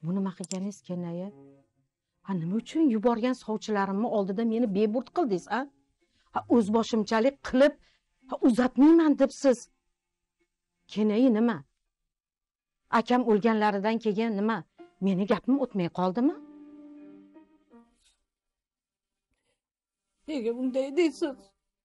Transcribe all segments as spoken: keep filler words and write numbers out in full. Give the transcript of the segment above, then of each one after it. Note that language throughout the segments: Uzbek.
Bu nima qilganingiz Kenaya? Ha, nima uchun yuborgan sovchilarimni oldida meni beburt qildingiz, a? Ha, o'z boshimchalik qilib, ha, uzatmayman debsiz. Kenaya nima? Akam o'lganlaridan keyin nima? Meni gapim o'tmay qoldimi? Nega bunday deysiz?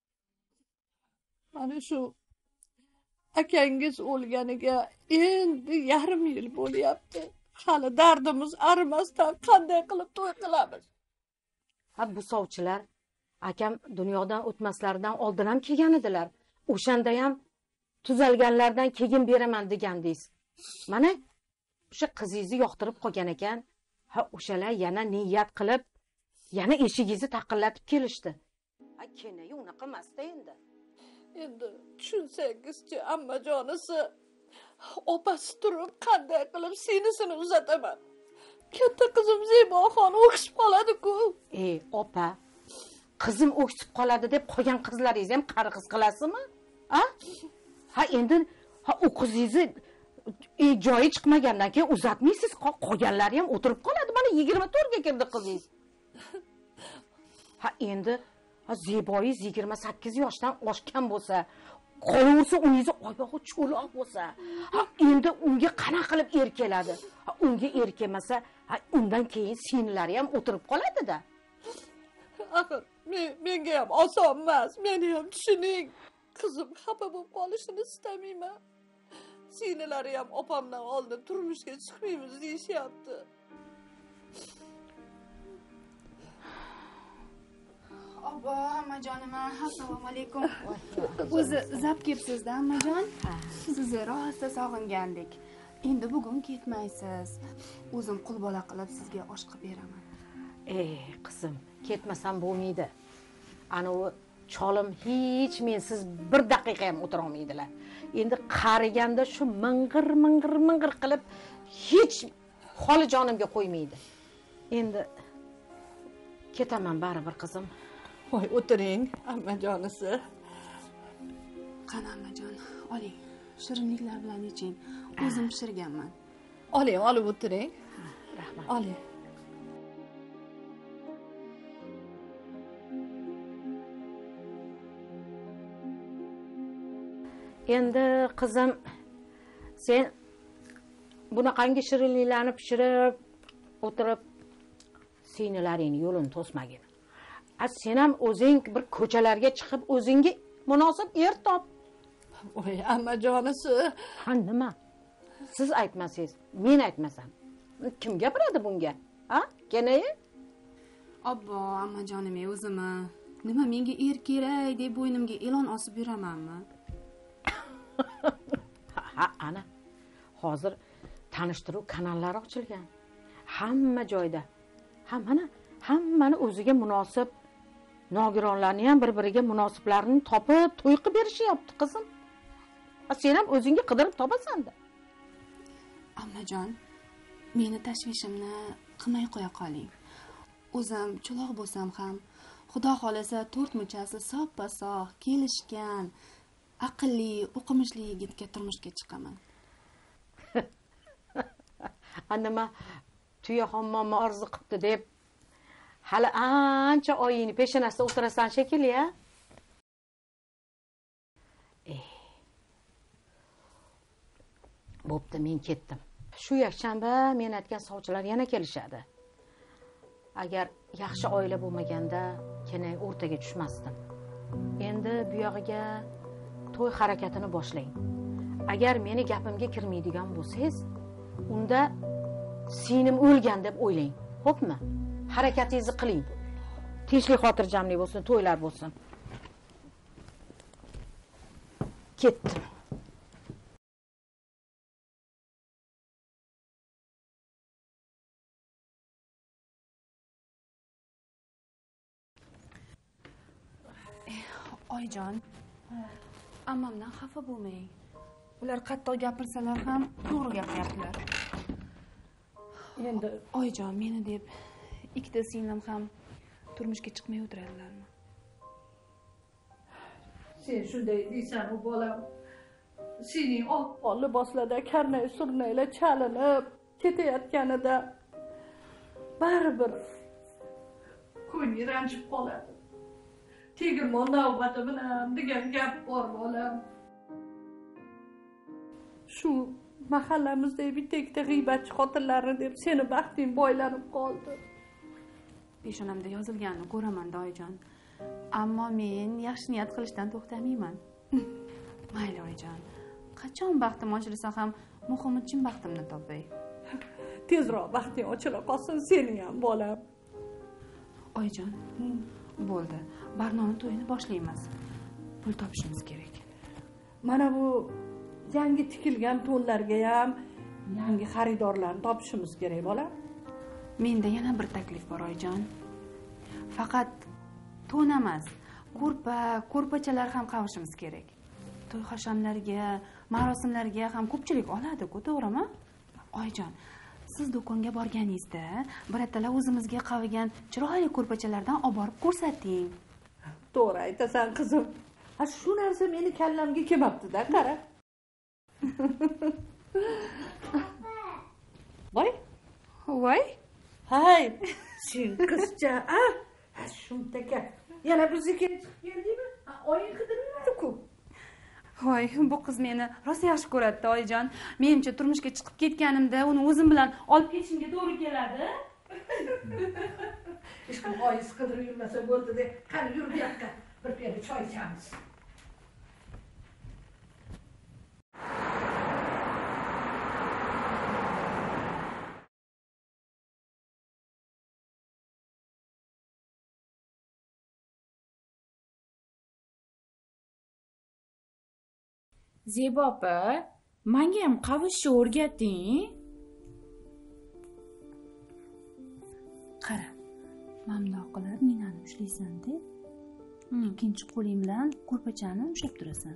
Mana shu akangiz o'lganiga endi yarim yil bo'lyapti. Hali dardimiz arimasdan qanday qilib to'y qilamiz? Ha, bu sovchilar akam dunyodan o'tmaslaridan oldin ham kelgan edilar. O'shanda ham tuzalganlardan keyin beraman degandingiz. Mana o'sha qizingizni yoqtirib qolgan ekan. Ha, o'shalar yana niyat qilib, yana eshigingizni taqillatib kelishdi. Ha, Kenaya unaqa emasda endi. Endi tushunsangiz-chi, ammajonisi opasi turib qanday qilib sinisini uzataman. Katta qizim Zeboxon o'ksib qoladi-ku. Ey, opa, qizim o'ksib qoladi deb qolgan qizlaringizni ham qari qiz qilasizmi? Ha? Ha, endi ha u qizingizni e, joyi chiqmagandan keyin uzatmaysiz, qolganlari ham o'tirib qoladi. Mana yigirma to'rt ga kirdi qizingiz. Ha, endi ha Zeboyingiz yigirma sakkiz yoshdan oshgan bo'lsa, qolaversa uningiz oyog'i cho'loq bo'lsa, ha endi unga qanaqa qilib erkeladi? Ha, unga erkemasa, ha undan keyin sinlari ham o'tirib qoladi-da. Axir, men menga ham oson emas. Meni ham tushuning. Qizim xafa bo'lib qolishini istamayman. Sinilari ham opamdan oldin turmushga chiqmaymiz deyishyapti. Obbo, ammajonim, assalomu alaykum. O'zi zap kelibsiz-da, ammajon. Sizni rosa sog'ingandik. Endi bugun ketmaysiz. O'zim qul bola qilib sizga osh qilib beraman. Ey, qizim, ketmasam bo'lmaydi. Ana u cholim hech mensiz bir daqiqa ham o'tira olmaydilar. Endi qariganda shu ming'ir ming'ir ming'ir qilib hech holi jonimga qo'ymaydi. Endi ketaman baribir qizim. Voy, o'tiring, ammajonisi. Qani ammajon, oling. Shirinliklar bilan iching. O'zim pishirganman. Oling, olib o'tiring. Rahmat. Oling. Endi qizim, sen bunaqangi shirinliklarni pishirib o'tirib sinlaringni yo'lini to'smagin. A sen ham o'zing bir ko'chalarga chiqib o'zingga munosib er top. Voy, ammajonisi. Ha, nima? Siz aytmasangiz, men aytmasam. Kim gapiradi bunga? Ha? Kenaya? Obbo, ammajonim, o'zimmi? Nima menga er kerak deb bo'ynimga e'lon osib yuramanmi? Ha, ana. Hozir tanishtiruv kanallari ochilgan. Hamma joyda. Hammani, hammani o'ziga munosib nogironlarni ham bir-biriga munosiblarini topib to'y qilib berishyapti, qizim. Sen ham o'zingga qidirib topasan-da. Ammajon, meni tashvishimni qilmay qo'ya qoling. O'zim cho'loq bo'lsam ham, Xudo xolasa to'rt muchasi soppa-sog' kelishgan, aqlli, o'qimishli yigitga turmushga chiqaman. Nima tuya hammomni orzu qilibdi deb hali ancha oyingni peshonasida o'tirasan shekilli, a? Eh. Bo'pti, men ketdim. Shu yakshanba men aytgan sovchilar yana kelishadi. Agar yaxshi oila bo'lmaganda Kenay o'rtaga tushmasdim. Endi bu yog'iga to'y harakatini boshlang. Agar meni gapimga kirmaydigan bo'lsangiz, unda singlim o'lgan deb o'ylang. Xo'pmi? Harakatingizni qiling. Tinchlik, xotirjamlik bo'lsin, to'ylar bo'lsin. Ketdim. Oyjon, ammamdan xafa bo'lmang. Ular qattiq gapirsalar ham to'g'ri gapiryaptilar. Endi oyjon, meni deb ikkita singlim ham turmushga chiqmay o'tiradilarmi? Sen shunday deysan, u bolam sening oq liboslarda karnay surnaylar chalinib ketayotganida baribir ko'ngli ranjib qoladi. Tegirmon navbati bilan degan gap bor bolam. Shu mahallamizdagi bitta ikkita g'iybatchi xotinlarni deb seni baxting boylanib qoldi. Peshonamda yozilganini ko'raman oyijon. Ammo men yaxshi niyat qilishdan to'xtamayman. Mayli oyijon. Qachon baxtim ochilsa ham muhimi chin baxtimni topay. Tezroq baxting ochila qolsin seni ham bolam. Oyijon, bo'ldi. Barnoni to'yini boshlaymiz. Pul topishimiz kerak. Mana bu yangi tikilgan to'nlarga ham yangi xaridorlarni topishimiz kerak bolam. Menda yana bir taklif bor oyijon. Faqat to'n emas, ko'rpa, ko'rpachalar ham qavishimiz kerak. To'y hashamlarga, marosimlarga ham ko'pchilik oladi-ku, to'g'rimi? Oyijon, siz do'konga borganingizda, biratalar o'zimizga qavigan chiroyli ko'rpachalardan olib borib ko'rsating. To'g'ri aytasan qizim. Ha, shu narsa meni kallamga kelmabdi-da, qara. Voy. Voy. Hay, sen qizcha, a? Ha, shuntaga. Yana bizga chiqib keldingmi? Oying qidirilmadi-ku. Voy, bu qiz meni rosa yaxshi ko'radi, oyijon. Menimcha turmushga chiqib ketganimda uni o'zim bilan olib ketishimga to'g'ri keladi. Hech kim oyingiz qidirib yurmasa bo'ldi-da, qani yur bu yoqqa. Bir piyola choy ichamiz. Zebo opa, menga ham qavishni o'rgating. Qara, mamnun qilib menani ushlaysan-da. Ikkinchi qo'ling bilan ko'rpachani ushlab turasan.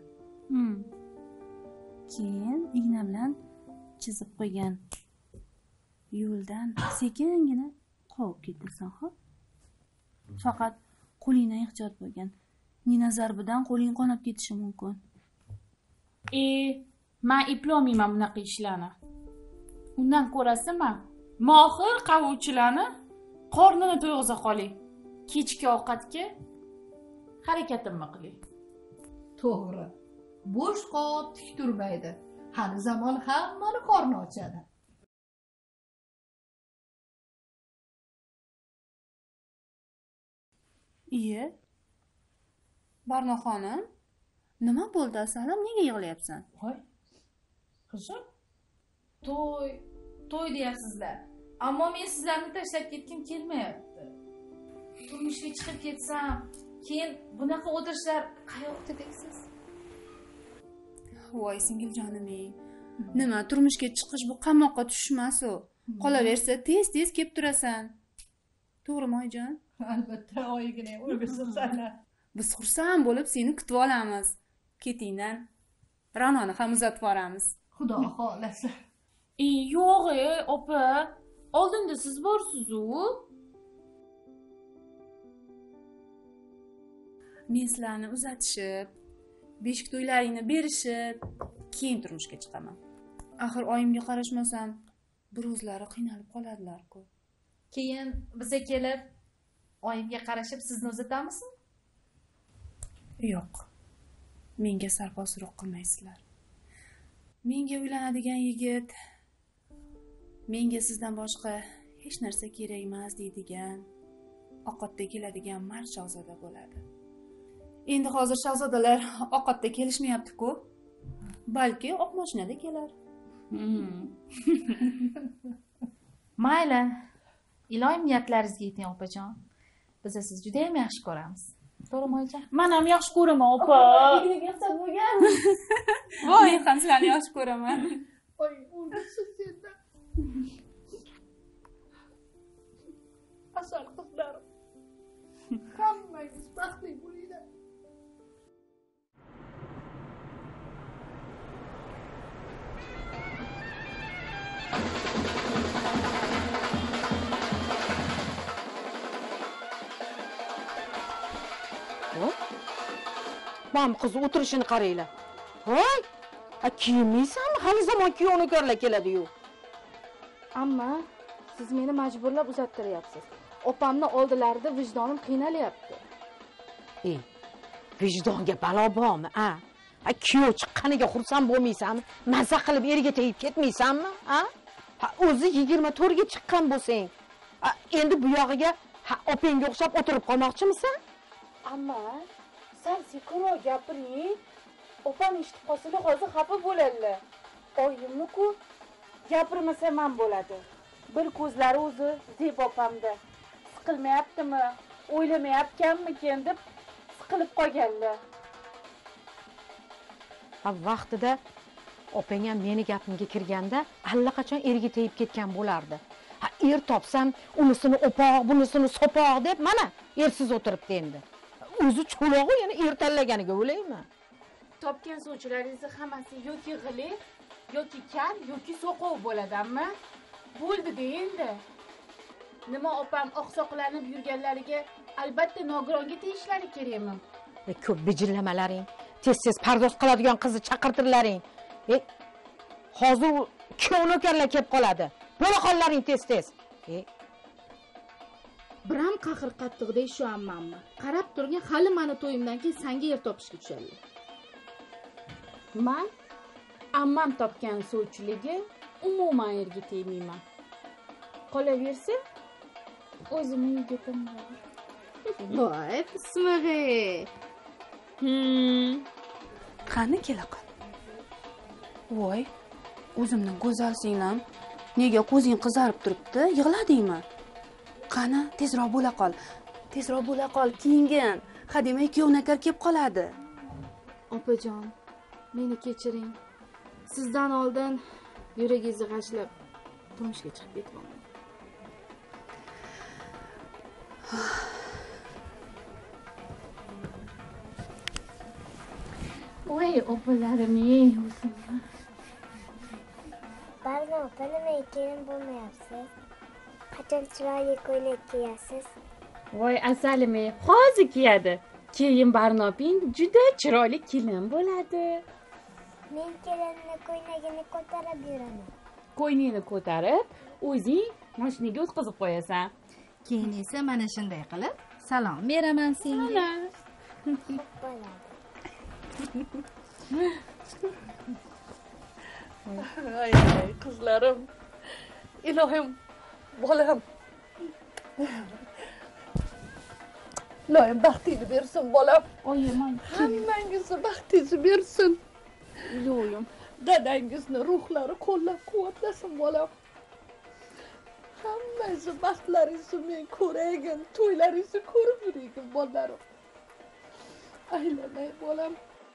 Keyin igna bilan chizib qo'ygan yo'ldan sekingina qovib ketasan, xo'p? Faqat qo'lingdan ehtiyot bo'lgin. Nina zarbidan qo'ling qonab ketishi mumkin. E, men eplolmayman bunaqa ishlarni. Undan ko'rasizmi, men mohir qavuvchilarni qornini to'yg'iza qoling. Kechki ovqatga harakatimni qiling. To'g'ri. Bo'sh qop tik turmaydi. Hali zamon hammani qorni ochadi. Iye. Barno xonim, nima bo'ldi asalim? Nega yig'layapsan? Voy. Qizim, To'y, to'y deyapsizlar. Ammo men sizlarni tashlab ketgim kelmayapti. Turmushga chiqib ketsam, keyin bunaqa o'tirishlar qayoqda deysiz? Voy singiljonim-ey. Nima, turmushga chiqish bu qamoqqa tushmas-u. Qolaversa tez-tez kelib turasan. To'g'rimi, oyijon? albatta oyigina o'rgilsin sana. Biz xursand bo'lib seni kutib olamiz. Ketingdan Ranoni ham uzatib boramiz. Xudo xolasa. E, yo'q, opa. Oldinda siz borsiz-ku. Men sizlarni uzatishib, beshik to'ylaringni berishib, keyin turmushga chiqaman. Axir oyimga qarashmasam, bir o'zlari qiynalib qoladilar-ku. Keyin bizga kelib oyimga qarashib sizni uzatamizmi? Yo'q. Menga sarposiroq qilmaysizlar. Menga uylanadigan yigit, menga sizdan boshqa hech narsa kerak emas deydigan, ovqatda keladigan mard shahzoda bo'ladi. Endi hozir shahzodalar ovqatda kelishmayapti-ku. Balki oq mashinada kelar. Mayli. Iloyim niyatlaringizga yeting, opajon. Biz siz juda ham yaxshi ko'ramiz. To'g'rimi, oyijon? Men ham yaxshi ko'raman, opa. Yaxshi bo'lgan. Voy, men ham sizlarni yaxshi ko'raman. Oy, o'rgilsin sendan. Asal qizlarim. Hammangiz baxtli bo'linglar. Mam qiz o'tirishini qaranglar. Voy! A kiymaysanmi? Hali zamon kuyovni ko'rlar keladi-yu. Amma siz meni majburlab uzattiryapsiz. Opamni oldilarida vijdonim qiynalyapti. ey vijdonga balo bormi a ha kuyov chiqqaniga xursand bo'lmaysanmi maza qilib erga tegib ketmaysanmi a ha o'zi yigirma to'rtga chiqqan bo'lsang endi bu yog'iga ha opangga o'xshab o'tirib qolmoqchimisan? Amma sen sekinroq gapiring. Opam eshitib qolsa hozir xafa bo'ladilar. Oyimni-ku gapirmasam ham bo'ladi. Bir ko'zlari o'zi Zeb opamda. Siqilmayaptimi, o'ylamayapkanmikin deb siqilib qolganlar. Ha vaqtida opang ham meni gapimga kirganda allaqachon erga tegib ketgan bo'lardi. Ha er topsam unisini o'poq, bunisini sopoq deb mana ersiz o'tiribdi endi. O'zi cho'log'i yana er tanlaganiga o'layman. Topgan sovchilaringizni hammasi yoki g'ili, yoki kar, yoki soqov bo'ladi-ammo bo'ldi-da endi. Nima opam oqsoqlanib yurganlariga albatta nogironga tegishlari kerakmi? E ko'p bijillamalaring, tez-tez pardoz qiladigan qizni chaqirtirlaring. E hozir kuyov nokarlar kelib qoladi. Bo'la qollaring tez-tez. E Biram qahir qattiqdek shu ammammi? Qarab turgan hali meni to'yimdan keyin senga yer topishga tushadi. Men ammam topgan sovchiligi umuman yerga tegmayman. Qolaversa o'zimning yigitim bor. Voy, pismig'i. Hmm. Qani kela qol. Voy, o'zimni go'zal singlim. Nega ko'zing qizarib turibdi? Yig'ladingmi? Qani, tezroq bo'la qol. Tezroq bo'la qol, kiyingin. Ha demak, kuyov nakar kelib qoladi. Opajon, meni kechiring. Sizdan oldin yuragingizni g'ashlab turmushga chiqib ketganman. Voy, opalarim-ey, o'zimni. Barno, opa nimaga kelin bo'lmayapsiz? Qachon chiroyli ko'ylak kiyasiz? Voy, asalim-ey, hozir kiyadi. Keyin Barnoping juda chiroyli kelin bo'ladi. Men kelinni ko'ylagini ko'tarib yuraman. Ko'yningni ko'tarib, o'zing mashinaga o'tkazib qo'yasan. Keyin esa mana shunday qilib salom beraman senga. Bo'ladi. Ay ay qizlarim. Ilohim, bolam. Ilohim baxtingni bersin bolam. Oyim, Hammangizni baxtingizni bersin. ilohim. Dadangizni ruhlari qo'llab-quvvatlasin bolam. Hammangizni baxtlaringizni men ko'raygan, to'ylaringizni ko'rib yuraygan bolalarim. Aylanay bolam.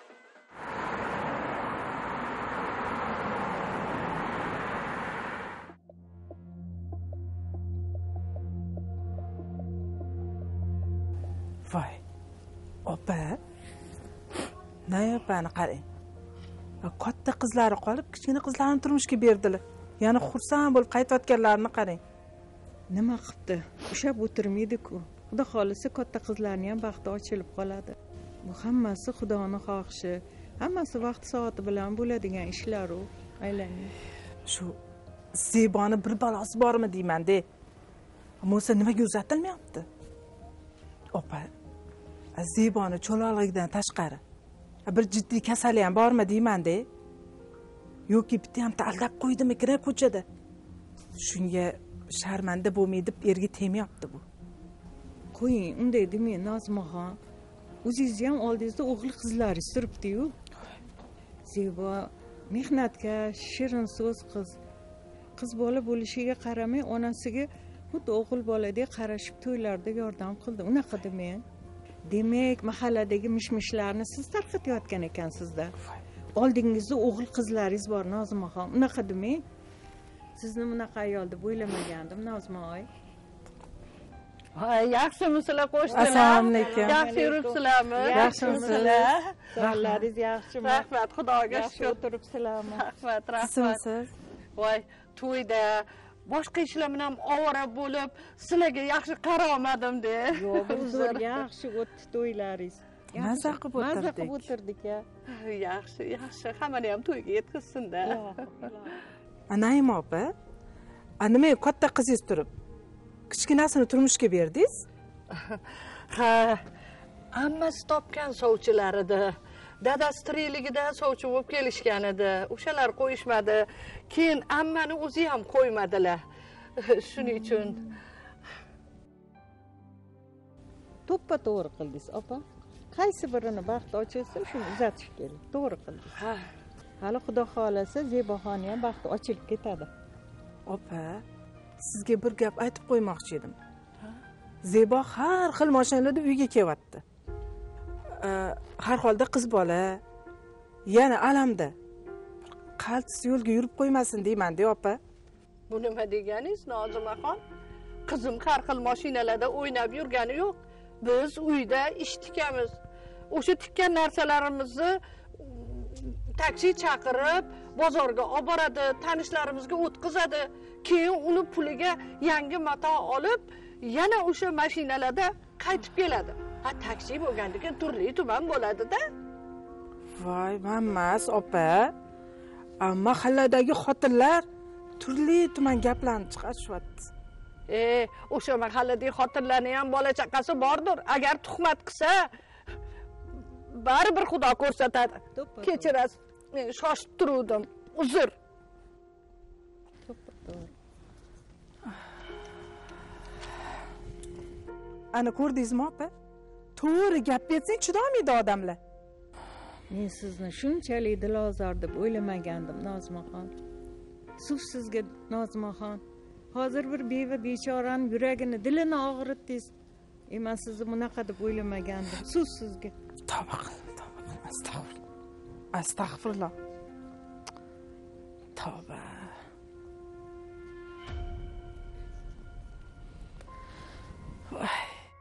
Voy, opa, nay opani qarang. Katta qizlari qolib, kichkina qizlarni turmushga berdilar. Yana xursand bo'lib qaytayotganlarini qarang. Nima qilibdi? Ushab o'tirmaydi-ku. Xudo xolisa katta qizlarning ham baxti ochilib qoladi. Bu hammasi Xudoning xohishi, hammasi vaqt soati bilan bo'ladigan ishlar-u. Aylaning. Shu Zeboni bir balosi bormi deyman-de. Mo'sa nimaga uzatilmayapti? Opa, Zeboni cho'loqligidan tashqari bir jiddiy kasali ham bormi deyman-de. Yoki bitta ham aldab qo'ydimi-kira ko'chada. Shunga sharmanda bo'lmay deb erga tegmayapti bu. Qo'ying, unday demang Nozmaxon. O'zingiz ham oldingizda o'g'il qizlaringiz turibdi-yu. Zebo mehnatkash, shirin so'z qiz. Qiz bola bo'lishiga qaramay onasiga xuddi o'g'il boladek qarashib to'ylarda yordam qildi. Unaqa demang. Demak, mahalladagi mishmishlarni siz tarqatayotgan ekansiz-da. Oldingizda o'g'il qizlaringiz bor Nozmaxon. Unaqa demang. Sizni bunaqa ayol deb o'ylamagandim, Nozmaoy. Voy, yaxshimisizlar qo'shnilar? Assalomu alaykum. Yaxshi yuribsizlarmi? Yaxshimisizlar? Sog'laringiz yaxshimi? Rahmat, Xudoga shukr. O'tiribsizlarmi? Rahmat, rahmat. Sizmisiz? Voy, to'yda boshqa ishlar bilan ovora bo'lib, sizlarga yaxshi qaramadim-da. Yo'q, zo'r yaxshi o'tdi to'ylaringiz. Maza qilib o'tirdik. Maza qilib o'tirdik-a. Yaxshi, yaxshi. Hammani ham to'yga yetkazsin-da. Naim opa, a nima katta qizingiz turib kichkinasini turmushga berdingiz? Ha, ammasi topgan sovchilar edi. Dadasi tirikligida sovchi bo'lib kelishgan edi. O'shalar qo'yishmadi. Keyin ammani o'zi ham qo'ymadilar. Shuning uchun to'ppa to'g'ri qildingiz opa. Qaysi birini baxt ochilsa shuni uzatish kerak. To'g'ri qildingiz. ha, Hali xudo xolasa Zeboxonni ham baxti ochilib ketadi. Opa, sizga bir gap aytib qo'ymoqchi edim. Zebo har xil mashinalarda uyga kelyapti. Har holda qiz bola, yana alamda. Qaltis yo'lga yurib qo'ymasin deyman-da, opa. bu nima deganingiz, Nozimaxon? Qizim har xil mashinalarda o'ynab yurgani yo'q. Biz uyda ish tikamiz. O'sha tikkan narsalarimizni taksi chaqirib, bozorga olib boradi, tanishlarimizga o'tkazadi. Keyin uni puliga yangi mato olib, yana o'sha mashinalarda qaytib keladi. Ha, taksi bo'lgandan keyin turli tuman bo'ladi-da. Voy, mammas, opa. Mahalladagi xotinlar turli tuman gaplarni chiqarishyapti. E, o'sha mahalladagi xotinlarning ham bola chaqasi bordir. Agar tuhmat qilsa, baribir Xudo ko'rsatadi. Kechirasiz, men shoshib turuvdim. Uzr. Ana ko'rdingizmi, opa? To'g'ri gap betsang chidamaydi odamlar. Men sizni shunchalik dilozor deb o'ylamagandim, Nozimaxon. Suv sizga, Nozimaxon. Hozir bir beva bechoraning yuragini, dilini og'ritdingiz. E, men sizni bunaqa deb o'ylamagandim. Suv sizga. Tavba qil, tavba qil, astag'firulloh. Astag'firulloh. Tavba. Voy.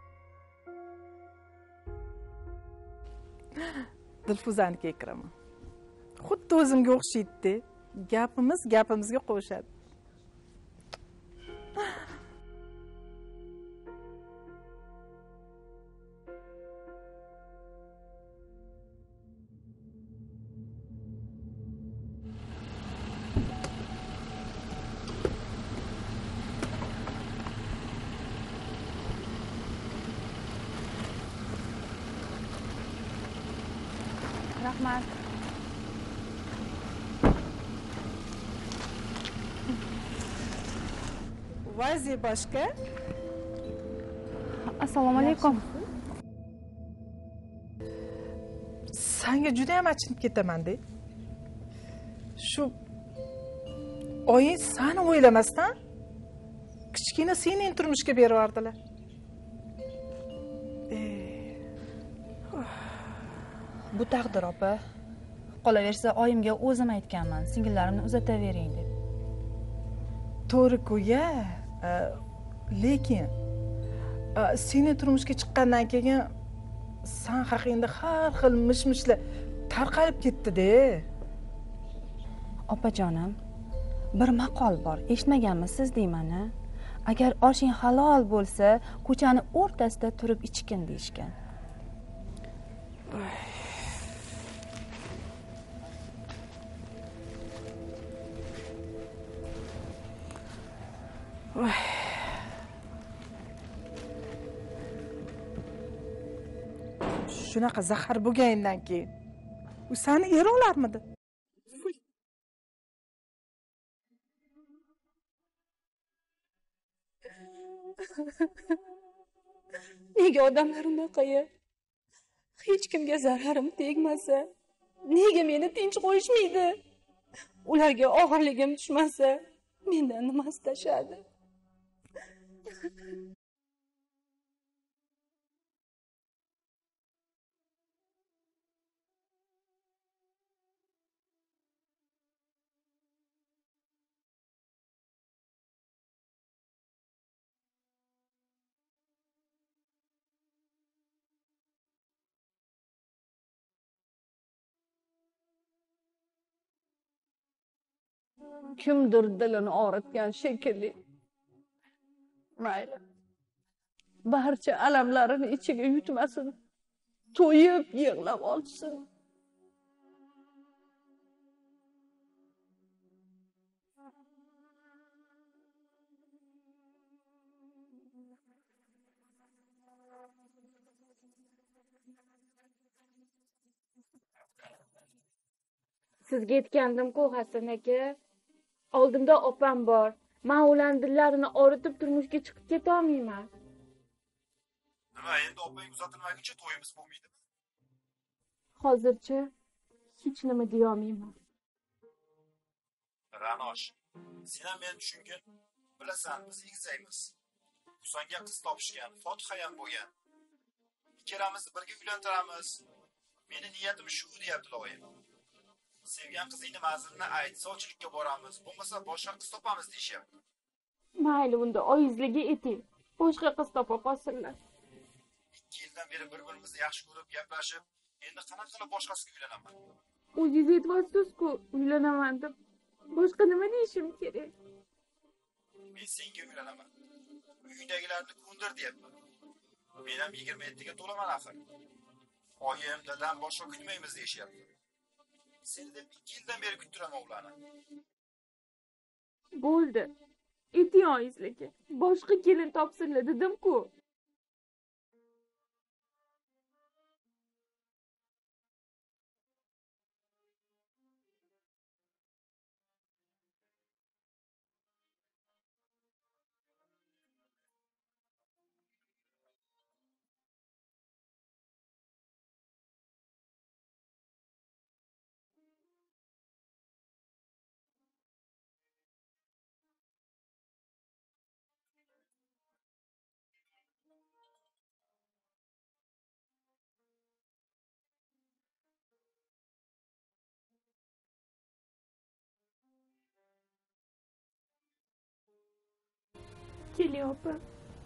Dilfuzanikiga kiraman. Xuddi o'zimga o'xshaydi. Gapimiz gapimizga qo'shadi. Rahmat. Voy Zeboshka. Assalomu alaykum. Senga juda ham achinib ketaman-da. Shu oying seni o'ylamasdan kichkina sening turmushga berib yubordilar. Bu taqdir, opa. Qolaversa, oyimga o'zim aytganman, singillarimni uzatavering deb. To'g'ri-ku, ya. Lekin seni turmushga chiqqandan keyin sen haqingda har xil mish-mishlar tarqalib ketdi-da. Opajonim, bir maqol bor, eshitmaganmisiz deyman-a? Agar oshing halol bo'lsa, ko'chani o'rtasida turib ichkin deyishgan. Voy. Shunaqa zahar bo'lgandan keyin u seni eri olarmidi? Nega odamlar unaqa-ya? Hech kimga zararim tegmasa, nega meni tinch qo'yishmaydi? Ularga og'irligim tushmasa, mendan nima istashadi? Kimdir dilini og'ritgan shekilli. Mayli. Barcha alamlarini ichiga yutmasin. To'yib yig'lab olsin. Sizga aytgandim-ku Hasan aka. Oldimda opam bor. Men ularning dillarini oritib turmushga chiqib keta olmayman. Nima, endi opang uzatilmaguncha to'yimiz bo'lmaydimi? Hozircha hech nima deya olmayman. Ranosh, sen ham meni tushungin. Bilasan, biz egizakmiz. Husanga qiz topishgan, Fotiha ham bo'lgan. Ikkalamizni birga uylantiramiz. Meni niyatim shu, deyapti loyim. Sevgan qizingni manzilini ayt, sovchilikka boramiz, bo'lmasa boshqa qiz topamiz deyishyapti. Mayli, unda oyizligi eting. Boshqa qiz topa qolsinlar. ikki yildan beri bir-birimizni yaxshi ko'rib, gaplashib, endi qanaqa qilib boshqasiga uylanaman? O'zingiz aytyapsiz-ku, uylanaman deb. Boshqa nima deyishim kerak? Men senga uylanaman. Uydagilarni ko'ndir deyapman. Men ham yigirma yettiga to'laman axir. Oyim, dadam boshqa kutmaymiz deyishyapti. Seni deb ikki yildan beri kuttiraman ularni. Bo'ldi. Ayting oyizligi. Boshqa kelin topsinlar dedim-ku. Kelyapman.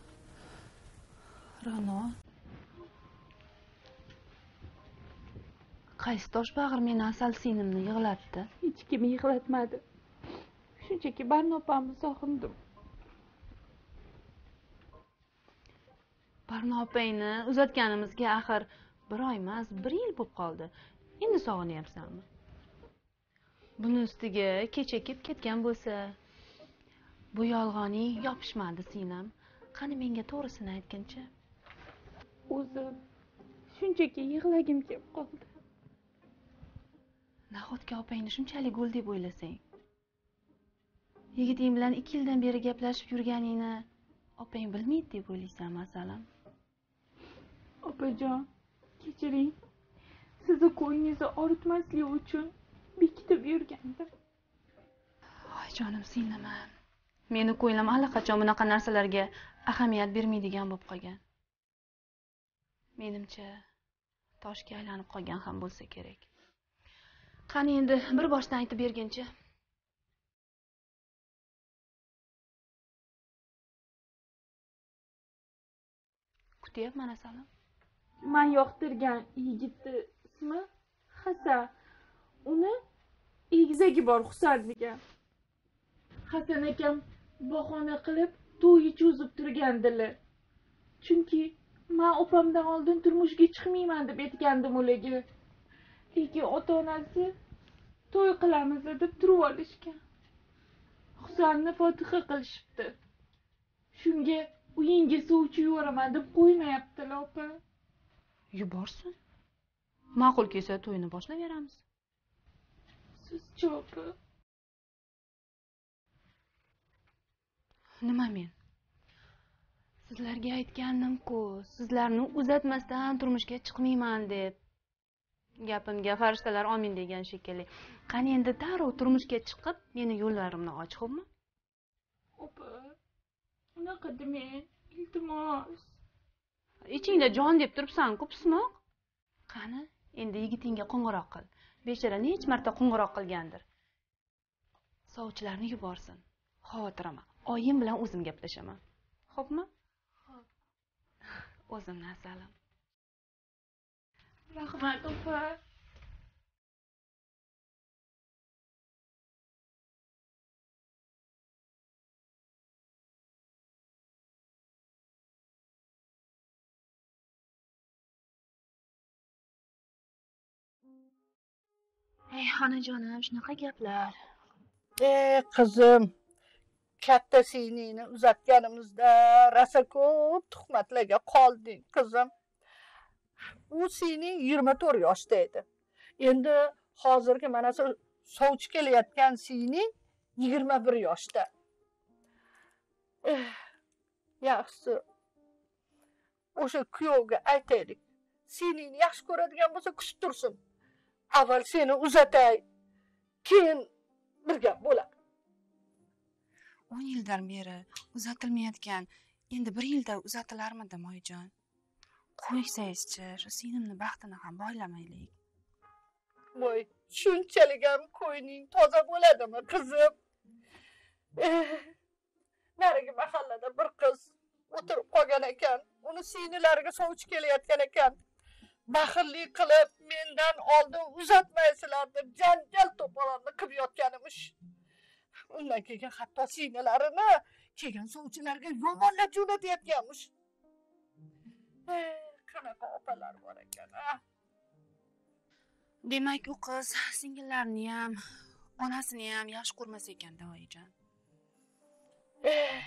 Ra'no. Qaysi toshbag'ir meni asal sinimni yig'latdi? Hech kim yig'latmadi. Shunchaki Barnopamni sog'indim. Barnopangni uzatganimizga axir bir oy emas, bir yil bo'lib qoldi. Endi sog'inyapsanmi? Buni ustiga kechakib ketgan bo'lsa, bu yolg'oning yopishmadi sinam. Qani menga to'g'risini aytgincha. O'zim shunchaki yig'lagim kelib qoldi. Nahotki opangni shunchalik gul deb o'ylasang? Yigiting bilan ikki yildan beri gaplashib yurganingni opang bilmaydi deb o'ylaysan masalan? Opajon, kechiring. Sizni ko'nglingizni og'ritmaslik uchun bekitib yurgandim. Voy jonim singlim. Meni ko'nglim allaqachon bunaqa narsalarga ahamiyat bermaydigan bo'lib qolgan. Menimcha toshga aylanib qolgan ham bo'lsa kerak. Qani endi bir boshdan aytib berginchi. Kutyapman asalim. Men yoqtirgan yigitni ismi Hasan. Uni egizagi bor Husan degan. Hasan akam bahona qilib to'yi cho'zib turgandilar. Chunki men opamdan oldin turmushga chiqmayman deb aytgandim ularga. Lekin ota-onasi to'y qilamiz deb turib olishgan. Husanni Fotiha qilishibdi. Shunga uyingga suvchi yuboraman deb qo'ymayaptilar opa. Yuborsin. Ma'qul kelsa to'yini boshlaveramiz. Siz-chi opa? Nima men? Sizlarga aytgandim-ku, sizlarni uzatmasdan turmushga chiqmayman deb. Gapimga farishtalar amin degan shekilli. Qani endi darrov turmushga chiqib, meni yo'llarimni och, xo'pmi? Opa, unaqa demang, iltimos. Ichingda jon deb turibsan-ku, pismoq. Qani, endi yigitingga qo'ng'iroq qil. Bechora necha marta qo'ng'iroq qilgandir. Sovchilarni yuborsin. Xavotirama. Oyim bilan o'zim gaplashaman. Xo'pmi? Xo'p. O'zimni asalim. Rahmat opa. Ey xonajonim, shunaqa gaplar. Ey qizim, katta siningni uzatganimizda rasa ko'p tuhmatlarga qolding qizim. U sining yigirma to'rt yoshda edi. Endi hozirgi mana shu sovchi kelayotgan siyning yigirma bir yoshda. Eh, yaxshisi o'sha kuyovga aytaylik, seningni yaxshi ko'radigan bo'lsa kutib tursin. Avval seni uzatay, keyin bir gap bo'ladi. o'n yildan beri uzatilmayotgan, endi bir yilda uzatilarmidi moyjon? Qo'ysangizchi, shu singlimni baxtini ham boylamaylik. Voy, shunchalik ham ko'yning toza bo'ladimi, qizim? Eh, narigi mahallada bir qiz o'tirib qolgan ekan. Uni singlariga sovchi kelayotgan ekan. Baxillik qilib, mendan oldin uzatmaysizlar deb janjal to'polonni qilib yotganimish. Undan keyin hatto singillarini kelgan sovchilarga yomonlab jo'natayotganmish. Eh, qanaqa opalar bor ekan, a? Demak, u qiz singillarini ham, onasini ham yaxshi ko'rmas ekan-da, oyijon. Eh,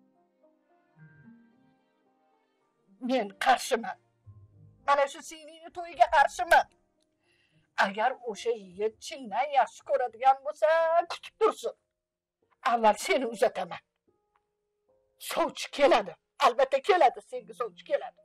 men qarshiman. Mana shu singlingni to'yiga qarshiman. Agar o'sha yigit chindan yaxshi ko'radigan bo'lsa, kutib tursin. Avval seni uzataman. Sovchi keladi. Albatta keladi, senga sovchi keladi.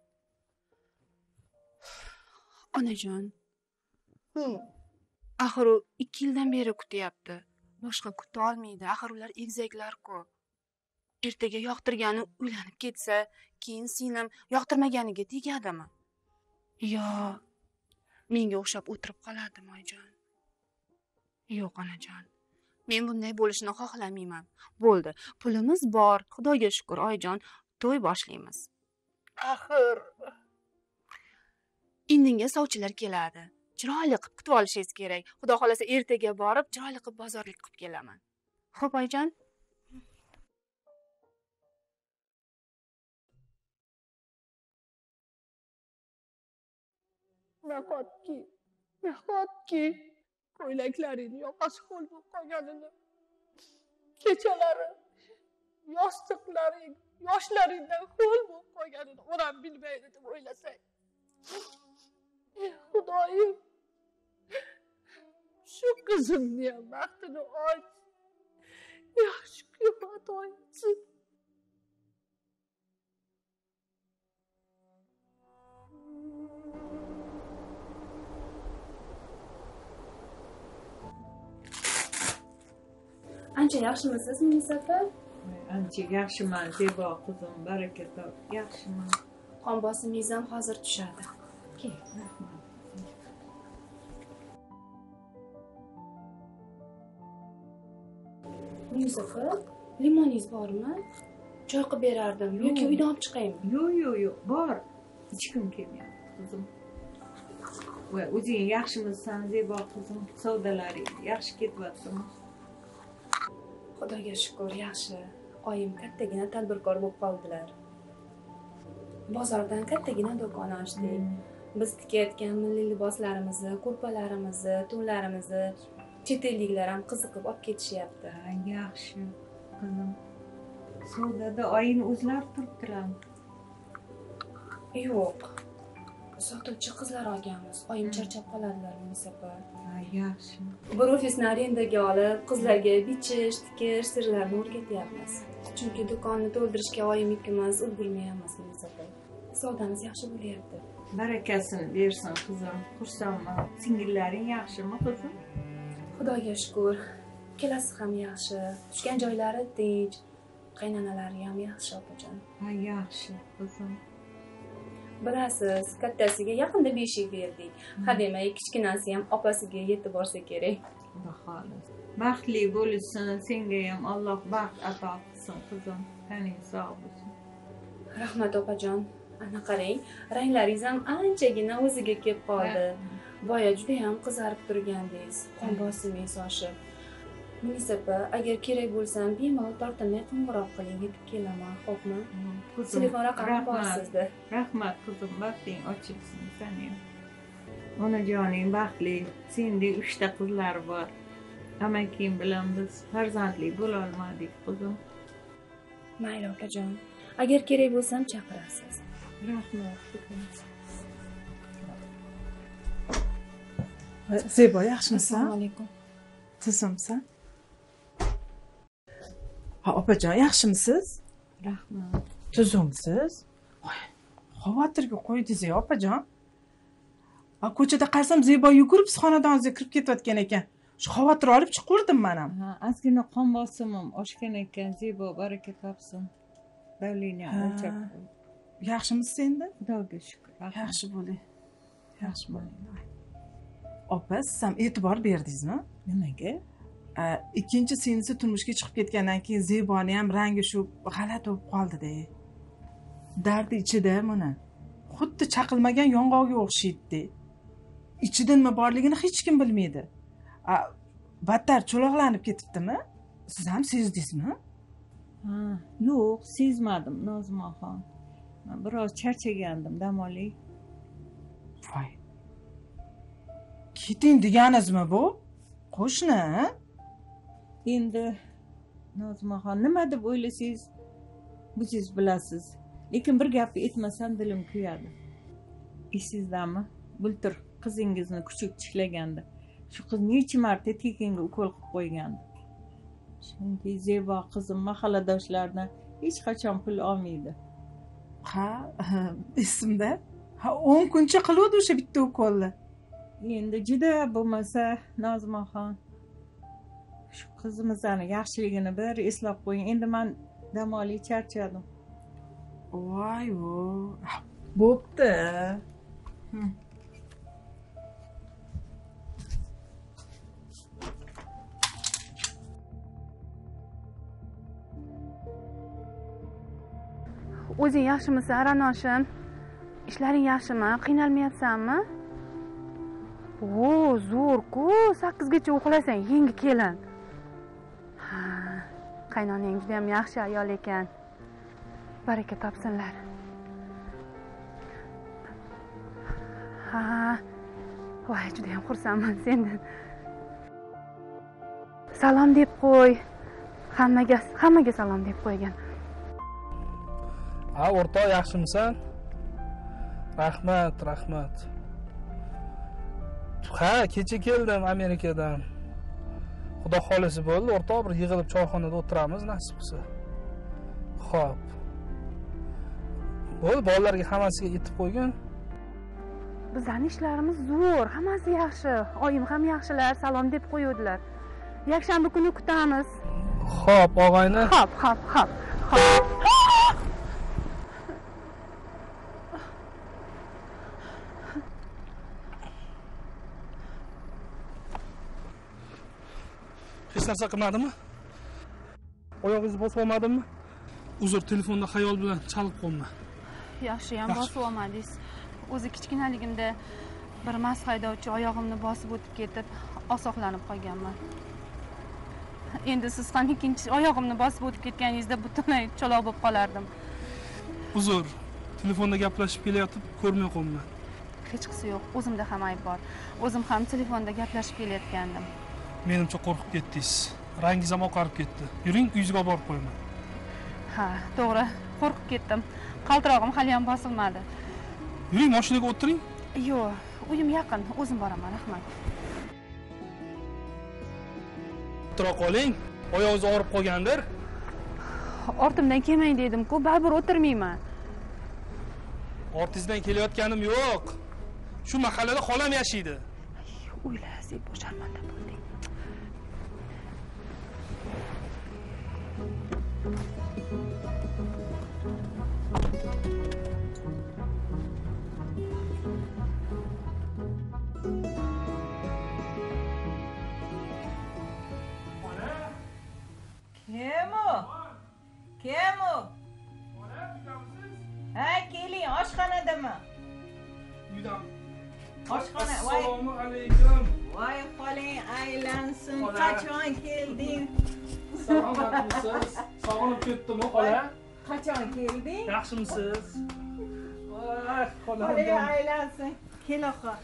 Onajon, Hmm. axir u ikki yildan beri kutyapti. Boshqa kuta olmaydi. Axir ular egizaklar-ku. Ertaga yoqtirgani uylanib ketsa, keyin singlim yoqtirmaganiga tegadimi? Yo, menga o'xshab o'tirib qoladimi, oyijon? Yo'q, onajon. Men bunday bo'lishini xohlamayman. Bo'ldi, pulimiz bor, Xudoga shukr, oyijon, to'y boshlaymiz. Axir Indinga sovchilar keladi. Chiroyli qilib kutib olishingiz kerak. Xudo xolasa ertaga borib, chiroyli qilib bozorlik qilib kelaman. Xo'p, oyijon? nahotki, nahotki ko'ylaklaringni yoqasi ho'l bo'lib qolganini, kechalari yostiqlaring yoshlaringdan ho'l bo'lib qolganini onam bilmaydi deb o'ylasang. Xudoyim, shu qizimni ham baxtini och, yaxshi kuyovat oysin. Ancha yaxshimisiz, Munisa? Ancha yaxshiman, Zebo qizim, baraka top. Yaxshiman. Qon bosimingiz ham hozir tushadi. Kel, rahmat. Munisa, limoningiz bormi? Choy qilib berardim yoki uydan olib chiqaymi? Yo'q, yo'q, yo'q, bor. Hechkim kelmayapti, qizim. Voy, o'zing yaxshimisan, Zebo qizim? Savdolaring yaxshi ketyaptimi? Xudoga shukr, yaxshi. Oyim kattagina tadbirkor bo'lib qoldilar. Bozordan kattagina do'kon ochdik. Biz tikayotgan milliy liboslarimizni, ko'rpalarimizni, to'nlarimizni chet elliklar ham qiziqib olib ketishyapti. Yaxshi, qizim. Savdoda oying o'zlari turibdilarmi? Yo'q. Sotuvchi qizlar olganmiz. Oyim charchab qoladilar, Munisa opa. Yaxshi. Bir ofisni arendaga olib, qizlarga bichish, tikish sirlarini o'rgatyapmiz. Chunki do'konni to'ldirishga oyim ikkimiz ulgurmayapmiz, Munisa opa. Savdamiz yaxshi bo'lyapti. Barakasini bersin, qizim. Xursandman. Singillaring yaxshimi, qizim? Xudoga shukr. Kelasi ham yaxshi. Tushgan joylari tinch. Qaynonalari ham yaxshi, opajon. Ha, yaxshi, qizim. Bilasiz, kattasiga yaqinda beshik berdik. Hademay kichkinasi ham opasiga yetib borsa kerak. Xudo xolis. Baxtli bo'lsin, senga ham Alloh baxt ato qilsin, qizim. Taning sog' bo'lsin. Rahmat, opajon. Ana qarang, ranglaringiz ham anchagina o'ziga kelib qoldi. Boya juda ham qizarib turgandingiz. Qon bosimingiz oshib. Munisa opa, agar kerak bo'lsam, bemalol tortinmay qo'ng'iroq qiling, yetib kelaman, xo'pmi? Telefon raqami bor sizda. Rahmat, qizim, baxting ochilsin seni. Onajoning baxtli, sendek uchta qizlar bor. Amakim bilan biz farzandli bo'la olmadik, qizim. Mayli, okajon. Agar kerak bo'lsam, chaqirasiz. Rahmat, qizim. Zebo, yaxshimisan? Assalomu alaykum. tuzimsan. Ha, opajon, yaxshimisiz? Rahmat. Tuzimsiz? Voy, xavotirga qo'ydingiz, opajon. Ha, ko'chada qarasam Zebo yugurib xonadoningizga kirib ketayotgan ekan. Shu xavotir olib chiqurdim men ham. Ha, ozgina qon bosimim oshgan ekan. Zebo baraka topsin. Davleniya o'lchab qo'y. Yaxshimisiz endi? Xudoga shukr. Yaxshi bo'ling. Yaxshi bo'ling. Opa, siz ham e'tibor berdingizmi? Nimaga? Ikkinchi singlisi turmushga chiqib ketgandan keyin Zeboni ham rangi shu g'alati bo'lib qoldi-da. Dardi ichida mana xuddi chaqilmagan yong'oqqa o'xshaydi. Ichida nima borligini hech kim bilmaydi. Battar cho'loqlanib ketibdimi? Siz ham sezdingizmi? Ha, yo'q, sezmadim, Nozimaxon. Men biroz charchagandim, dam oling. Voy. Keting deganingizmi bu? Qo'shni? Endi Nozimaxon, nima deb o'ylasangiz, o'zingiz bilasiz. Lekin bir gapni aytmasam dilim kuyadi. Esingizdami? Bultur qizingizni kuchuk tishlaganda shu qiz necha marta tekinga ukol qilib qo'ygandi. Chunki Zebo qizim mahalladoshlardan hech qachon pul olmaydi. Ha, esimda. Ha, o'n kuncha qiluvdi o'sha bitta ukolni. Endi juda bo'lmasa Nozimaxon, shu qizimizni yaxshiligini bir eslab qo'ying. Endi men dam olib charchadim. Voy, voy. Bo'pti. O'zing yaxshimisan, Ranoshim? Ishlaring yaxshimi? Qiynalmayapsanmi? O, zo'r-ku, sakkizgacha uxlasang, yangi kelin. Ha, qaynonang juda ham yaxshi ayol ekan. Baraka topsinlar. Ha, voy, juda ham xursandman sendan. Salom deb qo'y. Hammaga, hammaga salom deb qo'ygan. Ha, o'rtoq, yaxshimisan? Rahmat, rahmat. Ha, kecha keldim Amerikadan. Xudo xolisi bo'ldi, o'rtoq, bir yig'ilib choyxonada o'tiramiz, nasib qilsa. Xo'p. Bo'ldi, bolalarga hammasiga yetib qo'ygan. Bizning ishlarimiz zo'r, hammasi yaxshi. Oyim ham yaxshilar, salom deb qo'yuvdilar. Yakshanba kuni kutamiz. Xo'p, og'ayni. Xo'p, xo'p, xo'p. Xo'p. Hech narsa qilmadimmi? Oyog'ingizni bosib olmadimmi? Uzr, telefonda xayol bilan chalib qolma. Yaxshi ham bosib olmadingiz. O'zi kichkinaligimda bir mast haydovchi oyog'imni bosib o'tib ketib, osoqlanib qolganman. Endi siz ham ikkinchi oyog'imni bosib o'tib ketganingizda butunlay cho'loq bo'lib qolardim. Uzr, telefonda gaplashib kelayotib ko'rmay qolman. Hech qisi yo'q, o'zimda ham ayb bor. O'zim ham telefonda gaplashib kelayotgandim. Menimcha qo'rqib ketdingiz. Rangingiz ham oqarib ketdi. Yuring, uyingizga olib borib qo'yaman. Ha, to'g'ri, qo'rqib ketdim. Qaltirog'im hali ham bosilmadi. Yuring, mashinaga o'tiring. Yo'q, uyim yaqin, o'zim boraman, rahmat. O'tira qoling. Oyog'ingiz og'rib qolgandir. Ortimdan kelmang dedim-ku, baribir o'tirmayman. Ortingizdan kelayotganim yo'q. Shu mahallada xolam yashaydi. O'ylasang, sharmanda bo'lding. Kim o? Kim o? Ha, keling, oshxonadami? Uydam. Oshxona, voy. Assalomu alaykum. Voy, qoling, aylansin. Qachon kelding? Salomatmisiz? Sog'inib ketdim-ku, xola. Qachon kelding? Yaxshimisiz? Voy, xola. Qoling, aylansin. Kel oqa.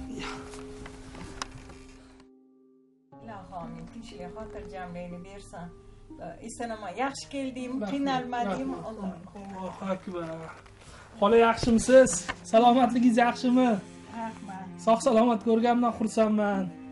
Ilohim, tinchlik, xotirjamlikni bersin. Esonaman, yaxshi keldingmi? Qiynalmadingmi? Allohu akbar. Xola, yaxshimisiz? Salomatligingiz yaxshimi? Rahmat. Sog' salomat ko'rganimdan xursandman.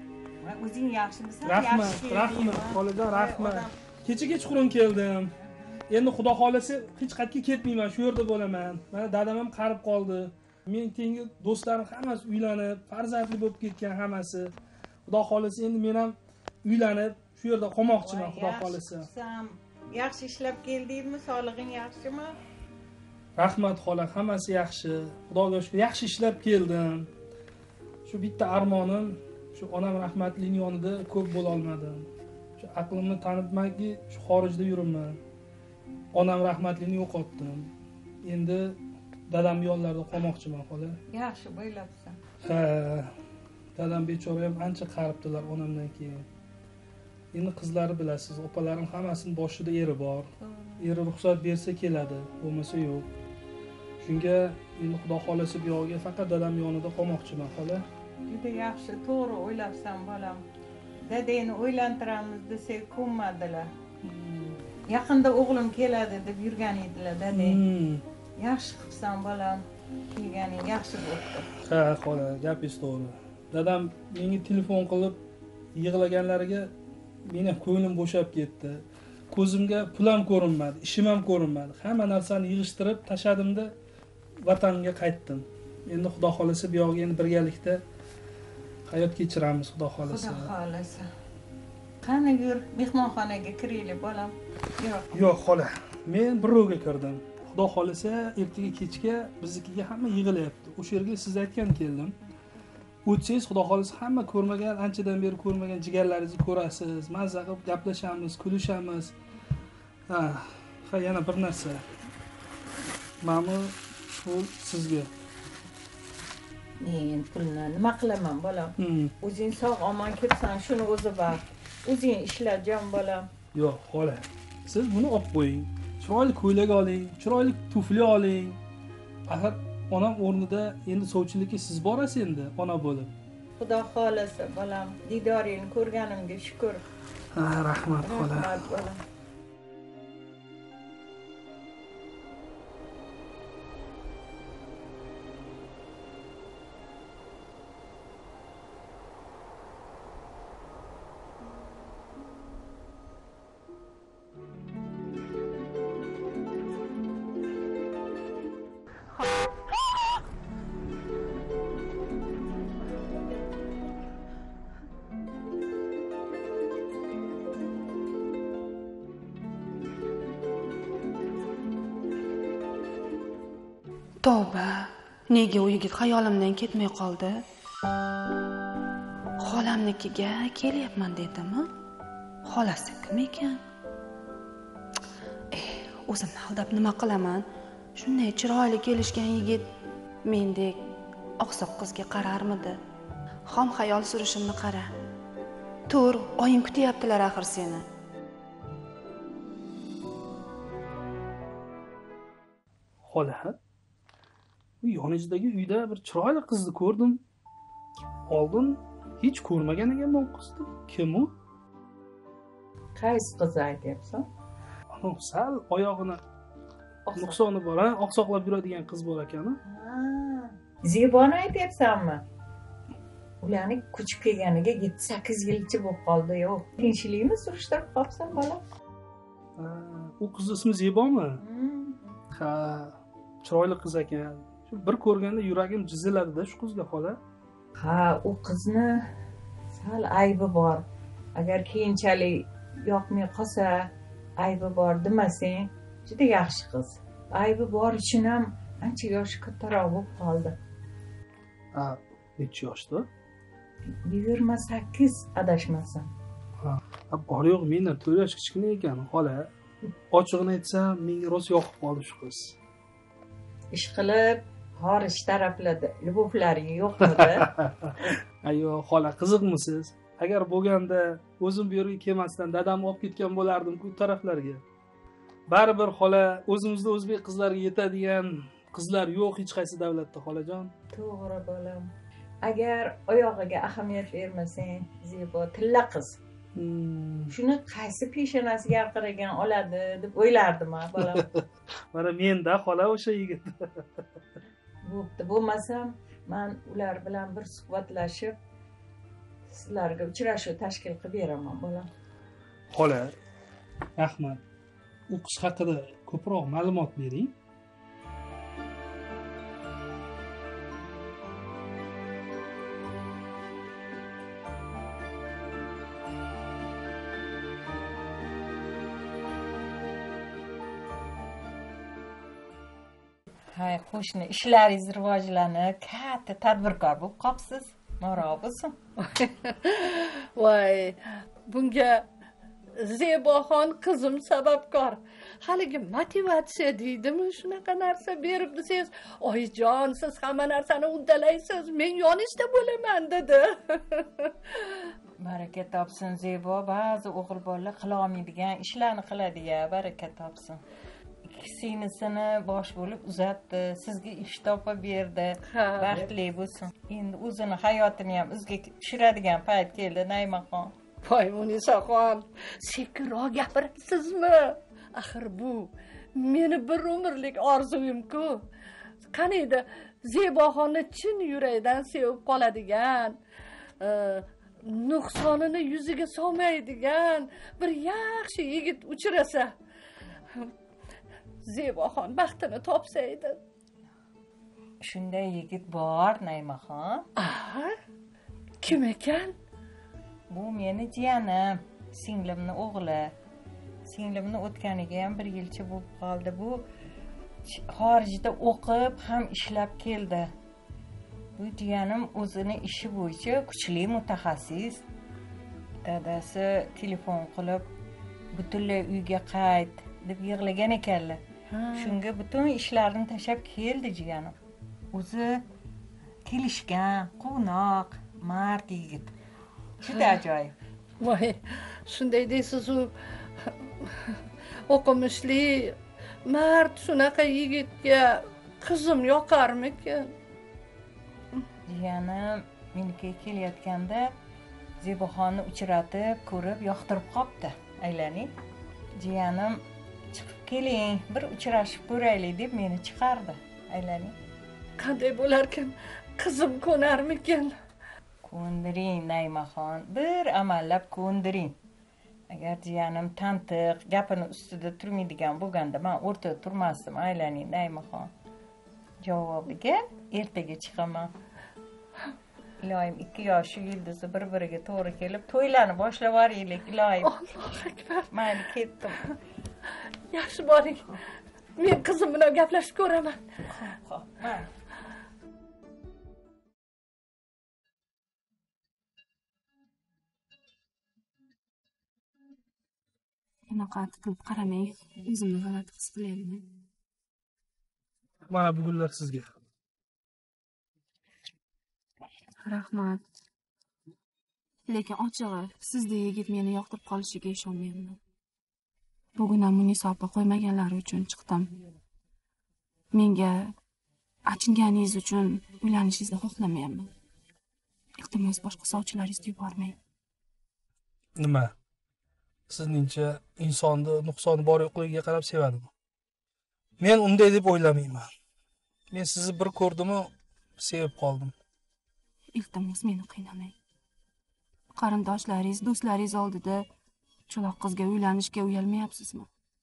O'zing yaxshimisan? Rahmat, rahmat, xolajon, rahmat. Kecha kechqurun keldim. Endi xudo xolasa hech qayerga ketmayman, shu yerda bo'laman. Mana dadam ham qarib qoldi. Men tengi do'stlarim hammasi uylanib, farzandli bo'lib ketgan hammasi. Xudo xolasa endi men ham uylanib, shu yerda qolmoqchiman, xudo xolasa. Yaxshi ishlab keldingmi? Sog'lig'ing yaxshimi? Rahmat xola, hammasi yaxshi. Xudoga shukr, yaxshi ishlab keldim. Shu bitta armonim, shu onam rahmatlining yonida ko'p bo'la olmadim. Shu aqlimni tanitmanki, shu xorijda yuribman. Onam rahmatlining yo'qotdim. Endi dadam yonlarida qolmoqchiman xola. Yaxshi bo'ylabsan. Ha. Dadam bechora ham ancha qaribdilar onamdan keyin. Endi qizlari bilasiz, opalarim hammasining boshida eri bor. Eri ruxsat bersa keladi, bo'lmasa yo'q. Shunga endi xudo xolasa bu yo'g'iga faqat dadam yonida qolmoqchiman xola. Juda yaxshi, to'g'ri o'ylabsan bolam. Dadangni o'ylantiramiz desak ko'nmadilar. Yaqinda o'g'lim keladi deb yurgan edilar dadang. Yaxshi qilibsan bolam. Kelganing yaxshi bo'ldi. Ha, xola, gapingiz to'g'ri. Dadam menga telefon qilib yig'laganlariga men ham ko'nglim bo'shab ketdi. Ko'zimga pul ham ko'rinmadi, ishim ham ko'rinmadi. Hamma narsani yig'ishtirib tashladimda vatanimga qaytdim. Endi xudo xolasa bu yo'g'iga endi birgalikda hayot kechiramiz, xudo xolasa. Xudo xolasa. Qani yur, mehmonxonaga kiraylik bolam. Yo'q. Yo'q, xola. Men birovga kirdim. Xudo xolasa ertaga kechga biznikiga hamma yig'ilyapti. O'sha yerga siz aytgan keldim. O'tsangiz xudo xolasa hamma ko'rmagan, anchadan beri ko'rmagan jigarlaringizni ko'rasiz, mazza qilib gaplashamiz, kulishamiz. Ha, ha yana bir narsa. Mana pul sizga. Men pulni nima qilaman bolam? O'zing sog' omon kirsan, shuni o'zi bor. O'zing ishla jon bolam. Yo'q, xola. Siz buni olib qo'ying. Chiroyli ko'ylak oling, chiroyli tufli oling. Axir onam o'rnida endi sovchilikka siz borasiz endi ona bo'lib. Xudo xolasa bolam, didoringni ko'rganimga shukr. Ha, rahmat xola. Rahmat bolam. Tavba, nega u yigit xayolimdan ketmay qoldi? Xolamnikiga kelyapman dedimi? Xolasi kim ekan? Eh, o'zimni aldab nima qilaman? Shunday chiroyli kelishgan yigit mendek oqsoq qizga qararmidi? Xom xayol surishimni qara. Tur, oying kutyaptilar axir seni. Xola, bu yoningizdagi uyda bir chiroyli qizni ko'rdim. Oldin hech ko'rmagan ekanman bu qizni. Kim u? Qaysi qiz aytyapsan? Ana sal oyog'ini nuqsoni bor, ha, oqsoqlab yuradigan qiz bor ekan. Ha, Zeboni aytyapsanmi? Ularni ko'chib kelganiga yetti sakkiz yilcha bo'lib qoldi. Yo'q, tinchlikmi surishtirib qolsan bola? Ha, u qiz ismi Zebomi? Ha, chiroyli qiz ekan. Shu bir ko'rganda yuragim jiziladi-da shu qizga xola. Ha, u qizni sal aybi bor. Agar keyinchalik yoqmay qolsa, aybi bor demasang, juda yaxshi qiz. Aybi bor uchun ham ancha yoshi kattaroq bo'lib qoldi. Ha, necha yoshda? yigirma sakkiz adashmasam. Ha, bor yo'q mendan to'rt yosh kichkina ekan, xola. Ochig'ini aytsam, menga rosa yoqib qoldi shu qiz. Ish qilib, xorij taraflarda любовьlaring yo'qmidi? Ayyo, xola, qiziqmisiz? Agar bo'lganda o'zim bu yerga kelmasdan dadamni olib ketgan bo'lardim-ku u taraflarga. Baribir xola, o'zimizda o'zbek qizlariga yetadigan qizlar yo'q hech qaysi davlatda, xolajon. To'g'ri bolam. Agar oyog'iga ahamiyat bermasang, Zebo tilla qiz. Shuni qaysi peshonasiga qaragan oladi deb o'ylardim ha bolam. Mana menda xola o'sha yigit. Bo'pti, bo'lmasam men ular bilan bir suhbatlashib sizlarga uchrashuv tashkil qilib beraman bolam. Xola, rahmat. O'qish haqida ko'proq ma'lumot bering. Hay, qo'shni ishlaringiz rivojlanib, katta tadbirkor bo'lib qolibsiz. Maro bo'lsin. Voy, bunga Zeboxon qizim sababkor. Haligi motivatsiya deydimi, shunaqa narsa berib desangiz, "Oyijon, siz hamma narsani uddalaysiz, men yoningizda bo'laman" dedi. Baraka topsin Zebo, ba'zi o'g'il bolalar qila olmaydigan ishlarni qiladi-ya, baraka topsin. Ikkisingisini bosh bo'lib uzatdi, sizga ish topib berdi. Baxtli bo'lsin. Endi o'zini hayotini ham o'ziga tushiradigan payt keldi, Naymaxon. Voy, Munisaxon, sekinroq gapirasizmi? Axir bu meni bir umrlik orzuyim-ku. Qani edi, Zeboxonni chin yurakdan sevib qoladigan, nuqsonini yuziga solmaydigan bir yaxshi yigit uchrasa. Zeboxon baxtini topsa edi. Shunday yigit bor, Naymaxon. Aha. Kim ekan? Bu meni jiyanim, singlimni o'g'li. Singlimni o'tganiga ham bir yilcha bo'lib qoldi. Bu xorijda o'qib, ham ishlab keldi. Bu jiyanim o'zini ishi bo'yicha kuchli mutaxassis. Dadasi telefon qilib, butunlay uyga qayt deb yig'lagan ekanlar. Shunga butun ishlarini tashlab keldi jiyanim. O'zi kelishgan, quvnoq, mard yigit. Juda ajoyib. Voy, shunday deysiz, u o'qimishli, mard shunaqa yigitga qizim yoqarmikin? Jiyanim menikiga kelayotganda Zeboxonni uchratib, ko'rib, yoqtirib qopti. Aylaning. Jiyanim chiqib keling, bir uchrashib ko'raylik deb meni chiqardi. Aylaning. Qanday bo'larkan? Qizim ko'narmikin? Ko'ndiring, Naymaxon, bir amallab ko'ndiring. Agar jiyanim tantiq, gapini ustida turmaydigan bo'lganda, men o'rtada turmasdim, aylaning, Naymaxon. Javobiga ertaga chiqaman. Iloyim, ikki yoshi yulduzi bir-biriga to'g'ri kelib, to'ylarni boshlab yuboraylik, iloyim. Alloh akbar. Men ketdim. Yaxshi boring. Men qizim bilan gaplashib ko'raman. Xo'p, mayli. Bunaqa qilib qaramang, o'zimni g'alati his qilyapman. Mana bu gullar sizga. Rahmat. Lekin ochig'i, sizdek yigit meni yoqtirib qolishiga ishonmayman. Bugun ham Munisa opa qo'ymaganlari uchun chiqdim. Menga achinganingiz uchun uylanishingizni xohlamayapman. Iltimos boshqa sovchilaringizni yubormang. Nima? Sizningcha insonni nuqsoni bor yo'qligiga qarab sevadimi? Men unday deb o'ylamayman. Men sizni bir ko'rdim-u, sevib qoldim. Iltimos meni qiynamang. Qarindoshlaringiz, do'stlaringiz oldida cho'loq qizga uylanishga uyalmayapsizmi?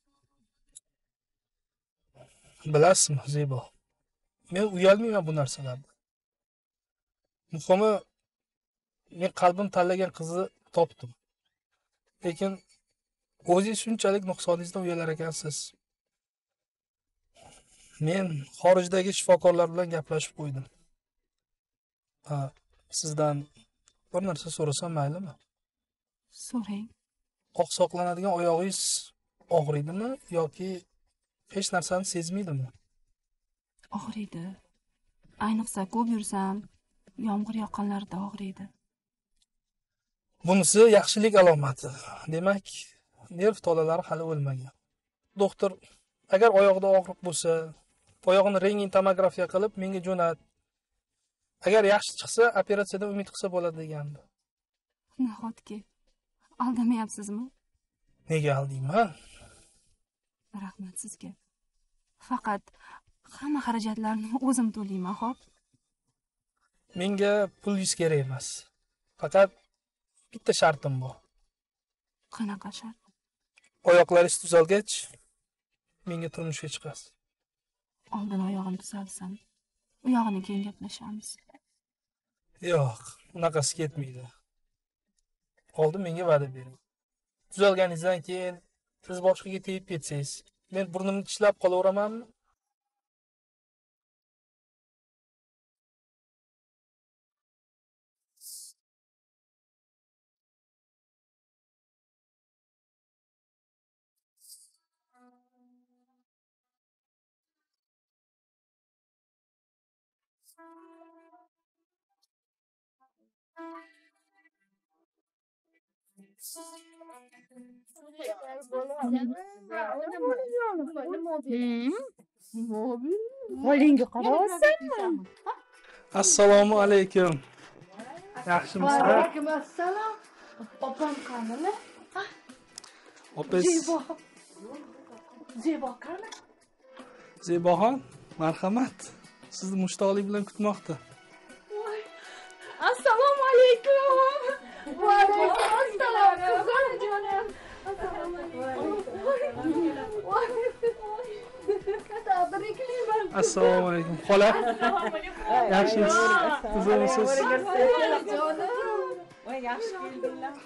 Bilasizmi, Zebo? Men uyalmayman bu narsalardan. Muhimi, men qalbim tanlagan qizni topdim. Lekin o'zingiz shunchalik nuqsoningizdan uyalar ekansiz. Men xorijdagi shifokorlar bilan gaplashib qo'ydim. Ha, sizdan bir narsa so'rasam maylimi? So'rang. Oqsoqlanadigan oyog'ingiz og'riydimi yoki hech narsani sezmaydimi? Og'riydi. Ayniqsa ko'p yursam, yomg'ir yoqqanlarida og'riydi. Bunisi yaxshilik alomati. Demak, nerv tolalari hali o'lmagan. Doktor, agar oyog'ida og'riq bo'lsa, oyog'ini rentgen tomografiya qilib menga jo'nat. Agar yaxshi chiqsa, operatsiyadan umid qilsa bo'ladi degandi. Nahotki aldamayapsizmi? Nega aldayman? Rahmat sizga. Faqat hamma xarajatlarni o'zim to'layman, xo'p? Menga pulingiz kerak emas. Faqat bitta shartim bor. Qanaqa shart? Oyoqlaringiz tuzalgach, menga turmushga chiqasiz. Oldin oyog'im tuzalsin. U yog'ini keyin gaplashamiz. Yo'q, unaqasi ketmaydi. Oldin menga va'da bering. Tuzalganingizdan keyin siz boshqaga tegib ketsangiz, men burnimni tishlab qolaveramanmi? Qo'lingga qarayapsanmi? Assalomu alaykum. Yaxshimisizlar? Alaykum assalom. Opam qanimi? Opangiz Zebo. Zebo qani? Zeboxon, marhamat. Sizni mushtoqlik bilan kutmoqda. Assalomu alaykum. Va alaykum assalom. Jonim. Assalomu alaykum. Assalomu alaykum. Xola. Yaxshimisiz? Tuzimisiz? Voy, yaxshi keldinglar.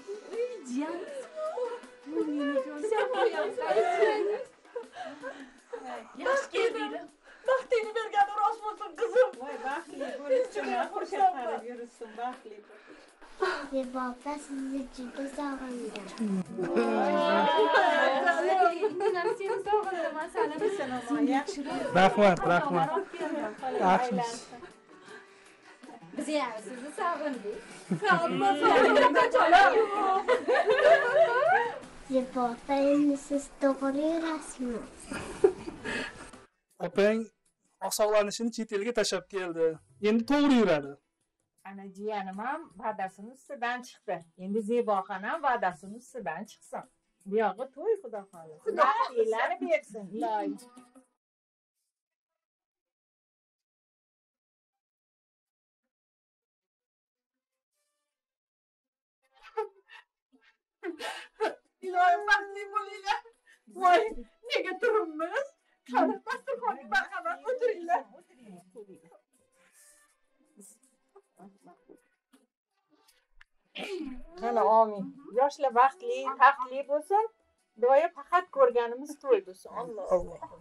Yaxshi keldinglar. Baxtingni bergani rost bo'lsin qizim. Voy, baxtli bo'lsin, xursand qilib yursin, baxtli. Zebo opa sizni juda sog'indim. Rahmat, rahmat. Yaxshimisiz? Biz ham sizni sog'indik. Zebo opa endi siz to'g'ri yurasizmi? Opang oqsoqlanishini chet elga tashlab keldi. Endi to'g'ri yuradi. Ana jiyanim ham va'dasini ustidan chiqdi. Endi Zeboxon ham va'dasini ustidan chiqsin. Bu yog'i to'y, xudo xohlasa. Baxtlilarni bersin, iloyim. Iloyim baxtli bo'linglar. Voy, nega turibmiz? Qani dasturxonga marhamat o'tiringlar. Mana amin. Yoshlar baxtli, taxtli bo'lsin. Duoya faqat ko'rganimiz to'y bo'lsin. Alloh.